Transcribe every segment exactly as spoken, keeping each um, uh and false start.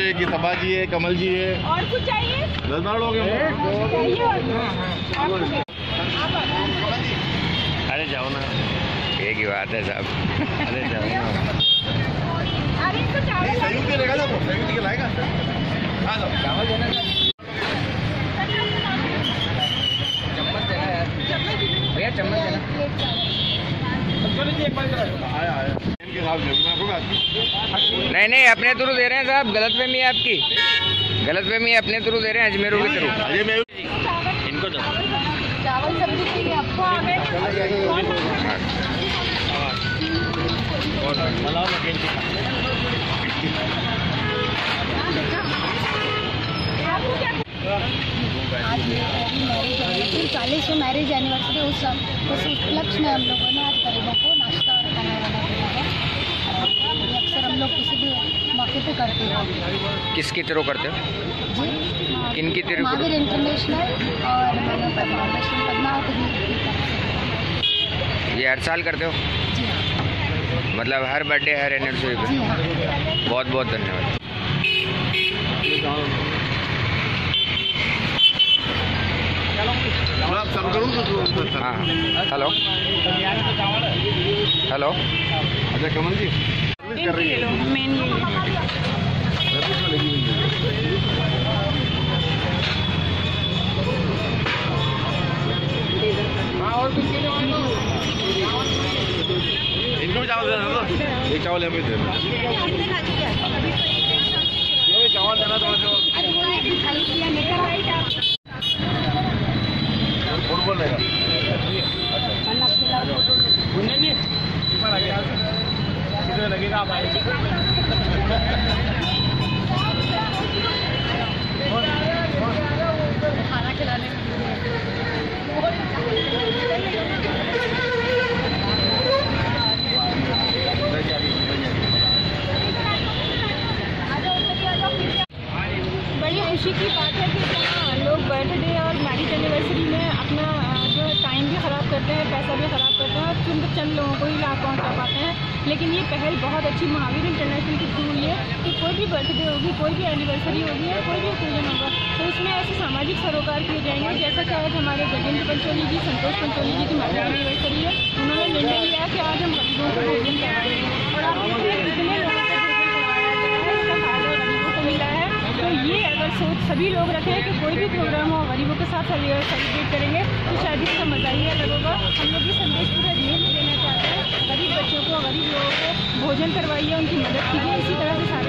है कि सभा जी है, कमल जी है। और कुछ चाहिए? दस बारह लोग हैं। अरे जाओ ना, एक ही बात है साहब। अरे जाओ ना। अरे इनको चावल संयुक्त रहेगा ना, संयुक्त के लाएगा। हाँ तो चावल देना। चम्मच देना यार, भैया चम्मच देना। आया आया नहीं नहीं, अपने थ्रू दे रहे हैं साहब, गलत फहमी है आपकी, गलत फहमी है, अपने थ्रू दे रहे हैं, अजमेरों के थ्रू। अजय मैं इनको दो चावल सब्जी चाहिए आपको। आ गए चालीस में मैरिज एनिवर्सरी, उस उस उपलक्ष्य में हम लोगों ने आज गरीबों को नाश्ता और खाना वाना दिया है। ये अक्सर हम लोग किसी भी मौके पे करते हैं। किसके थ्रू करते हो? जी, किन की थ्रू? महावीर इंटरनेशनल और फाउंडेशन पद्मावती। ये हर साल करते हो? जी हाँ। मतलब हर बर्थडे, हर एनिवर्सरी पे? जी हाँ। बहुत बहुत धन्यवाद। हाँ, हेलो हेलो। अच्छा कमल जी कर रही है मेन ये इनको भी चावल देना तो एक चावल हमें दे देना। चावल देना थोड़ा सा बोल रहेगा। कितने लगेगा आप आए? खाना खिलाने बड़ी खुशी की बात है कि लोग बर्थडे और मैरिज एनिवर्सरी में अपना जो टाइम भी ख़राब करते हैं, पैसा भी ख़राब करते हैं और चंद चंद लोगों को ही लाभ पहुँचा पाते हैं। लेकिन ये पहल बहुत अच्छी महावीर इंटरनेशनल की थ्रू हुई है कि कोई भी बर्थडे होगी, कोई भी एनिवर्सरी होगी या कोई भी ओकेजन होगा तो उसमें ऐसे सामाजिक सरोकार किए जाएंगे। जैसा कि आज हमारे गजेंद्र पंचोली जी, संतोष पंचोली जी की मैरिज एनिवर्सरी है, उन्होंने निर्णय लिया कि आज हम गरीबों को भोजन कराएंगे और आप देखिए कितने लोगों को भोजन करवाया गया है, इसका फायदा गरीबों को मिला है। तो ये अगर सोच सभी लोग रखें कि कोई भी प्रोग्राम हो गरीबों के साथ सेलिब्रेट करेंगे तो शायद इसका मज़ा ही अलग होगा। हम लोग ये संदेश पूरे अजमेर में देना चाहते हैं, गरीब बच्चों को, गरीब लोगों को भोजन करवाइए, उनकी मदद कीजिए। इसी तरह से सारे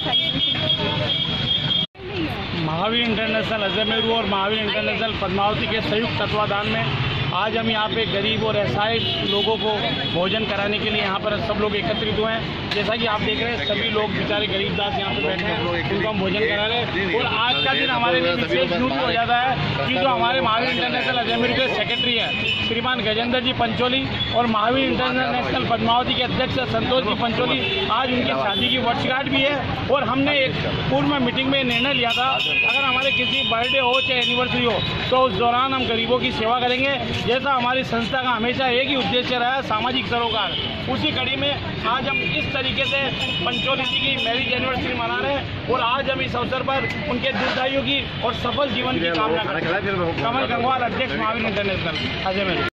महावीर इंटरनेशनल अजमेर और महावीर इंटरनेशनल पद्मावती के संयुक्त तत्वाधान में आज हम यहाँ पे गरीब और असहाय लोगों को भोजन कराने के लिए यहाँ पर सब लोग एकत्रित हुए हैं। जैसा कि आप देख रहे हैं सभी लोग बेचारे गरीब दास यहाँ पे बैठे हैं, उनको हम भोजन करा रहे हैं। और आज का दिन हमारे लिए विशेष ड्यूटी हो जाता है कि जो हमारे महावीर इंटरनेशनल अजमेर के सेक्रेटरी हैं श्रीमान गजेंद्र जी पंचोली और महावीर इंटरनेशनल पद्मावती के अध्यक्ष संतोष जी पंचोली, आज उनकी शादी की वर्षगांठ भी है। और हमने एक पूर्व मीटिंग में निर्णय लिया था अगर हमारे किसी बर्थडे हो चाहे एनिवर्सरी हो तो उस दौरान हम गरीबों की सेवा करेंगे। जैसा हमारी संस्था का हमेशा एक ही उद्देश्य रहा है, सामाजिक सरोकार, उसी कड़ी में आज हम इस तरीके से पंचोली जी की मैरिज एनिवर्सरी मना रहे हैं। और आज हम इस अवसर पर उनके दीर्घायु की और सफल जीवन की कामना करते हैं। कमल गंगवार, अध्यक्ष महावीर इंटरनेशनल अजमेर।